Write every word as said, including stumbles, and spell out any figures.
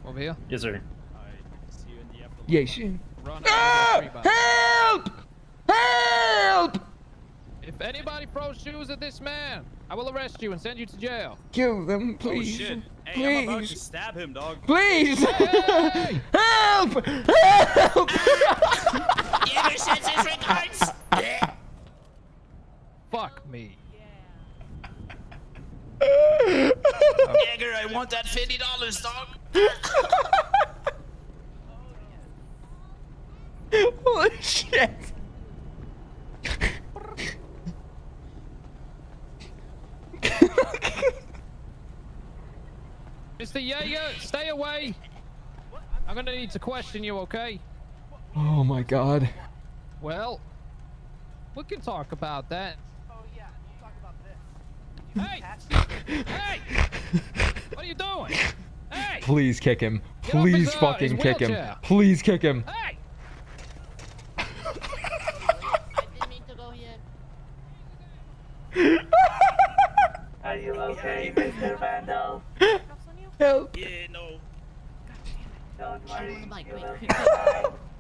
Over here. Yes, sir. Yeah, she. Run Ah! Help! Help! If anybody throws shoes at this man, I will arrest you and send you to jail. Kill them, please. Oh shit! Hey, please. I'm about to stab him, dog. Please! Hey! Help! Help! Yeager sends his regards. Fuck me. Yeager, I want that fifty dollars, dog. Holy shit! Mister Yeager, stay away. I'm gonna need to question you, okay? Oh my god. Well, we can talk about that. Oh yeah, we'll talk about this. Hey! Hey! What are you doing? Hey! Please kick him. Get off Please his, uh, fucking his kick him. wheelchair. Please kick him. Hey! I didn't mean to go yet. Are you okay, Mister Vandal? Help. Yeah, no. Don't worry, Mike, you wait, will be wait, fine.